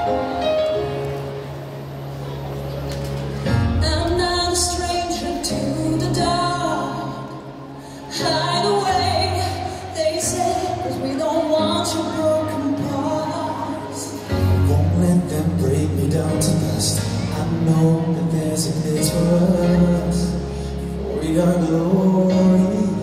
I'm not a stranger to the dark. Hide away, they say, 'cause we don't want your broken parts. Won't let them break me down to dust. I know that there's a place for us, for your glory.